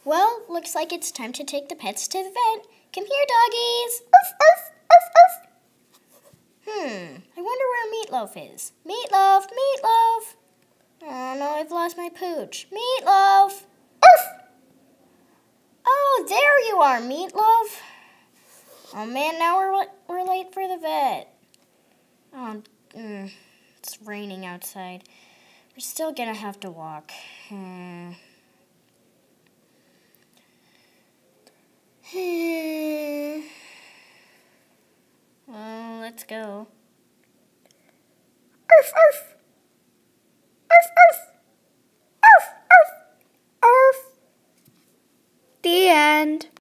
Well, looks like it's time to take the pets to the vet. Come here, doggies. I wonder where Meatloaf is. Meatloaf, Meatloaf. Oh, no, I've lost my pooch. Meatloaf. Oh, there you are, Meatloaf. Oh, man, now we're late for the vet. Oh, it's raining outside. We're still gonna have to walk. Well, let's go. Arf, arf. Arf, arf. Arf, arf. Arf. The end.